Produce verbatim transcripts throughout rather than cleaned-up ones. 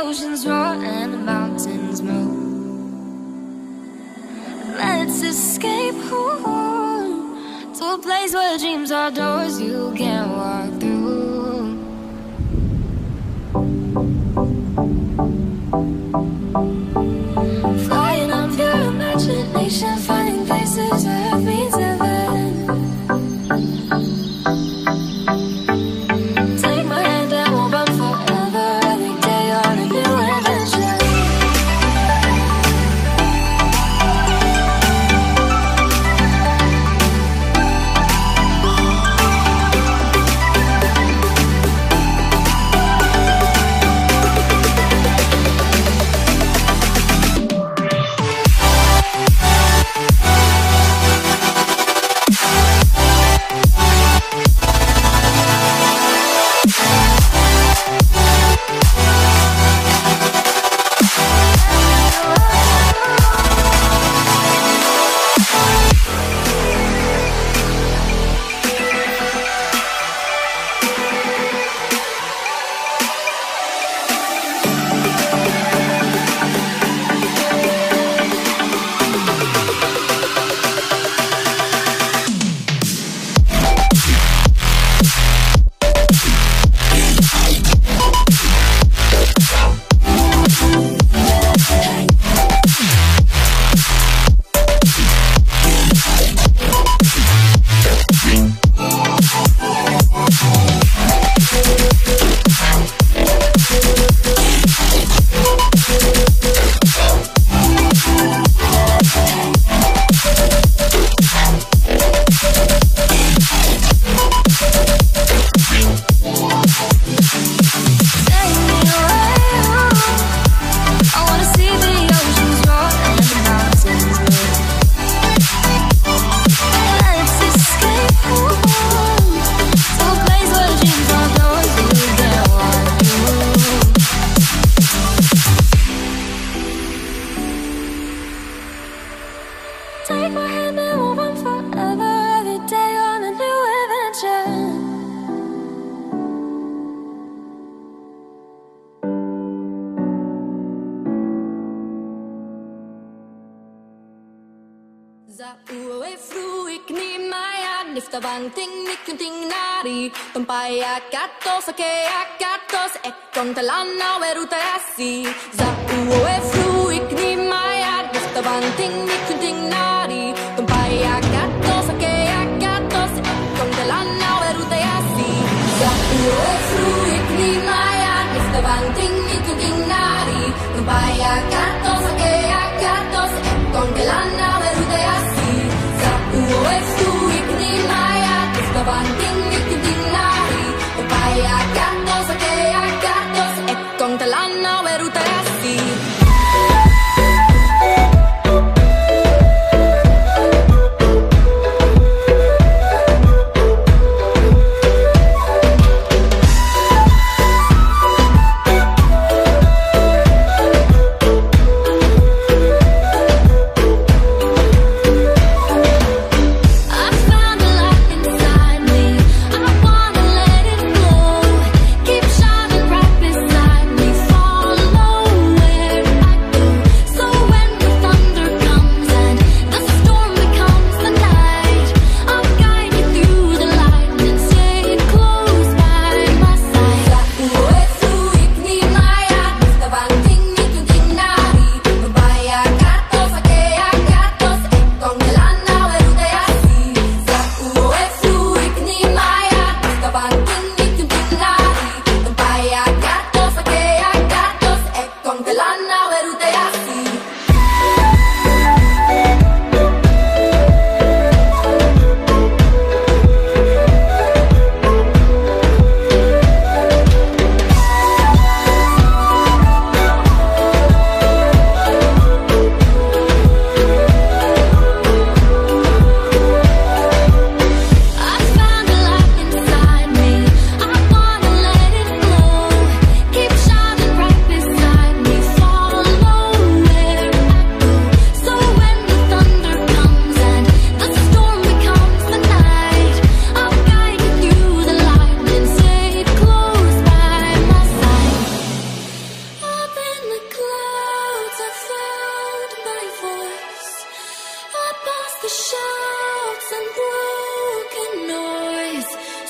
oceans roar and the mountains move. Let's escape home to a place where dreams are doors you can't walk through. Flying on pure imagination, finding places where earth meets heaven. Take my hand and we'll run forever, every day on a new adventure. Take my hand and we'll run forever, every day on a new adventure. Za uwe fruik ni maya nifta banting nikunting nari tumpaya kato sake akato se ekon talana weruta yasi. Za uwe fruik ni maya nifta banting nikunting nari tumpaya kato sake akato se ekon talana weruta yasi. Za uwe fruik ni maya nifta banting nikunting nari tumpaya kato sake akato se ekon talana weruta yasi. Za uwe fruik ni maya nifta banting nikunting nari tumpaya kato sake akato se ekon talana weruta yasi.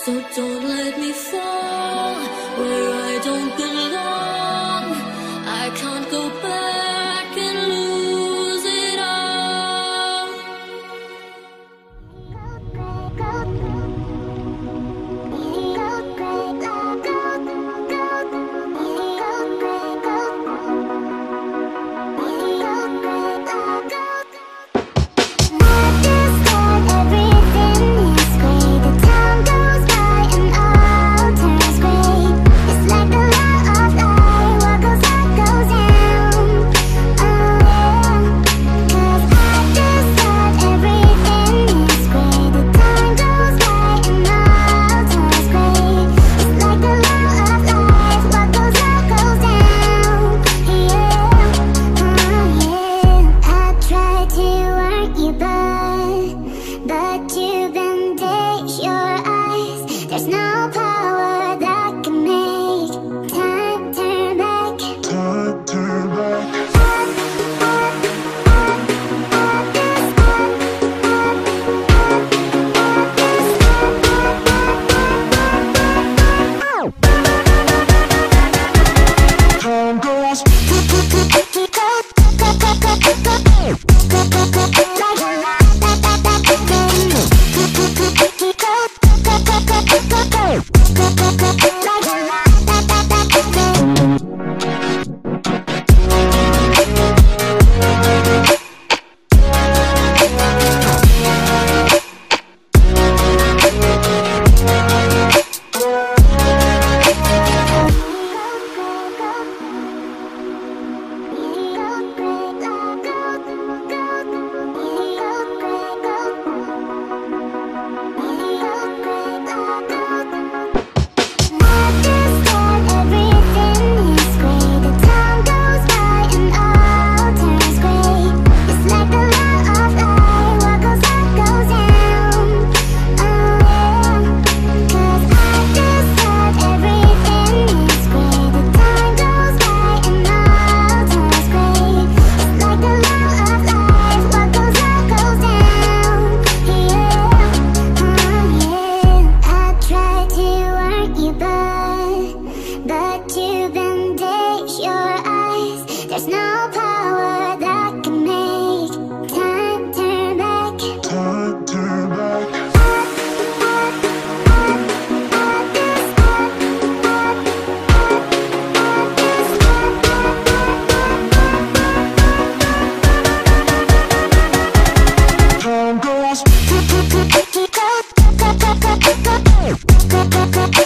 So don't let me fall where I don't belong. I can't go back and lose it all. There's no power that can make time turn back. Time turn back. Time goes. There's no power that can make time turn back. Time turn back. Time goes.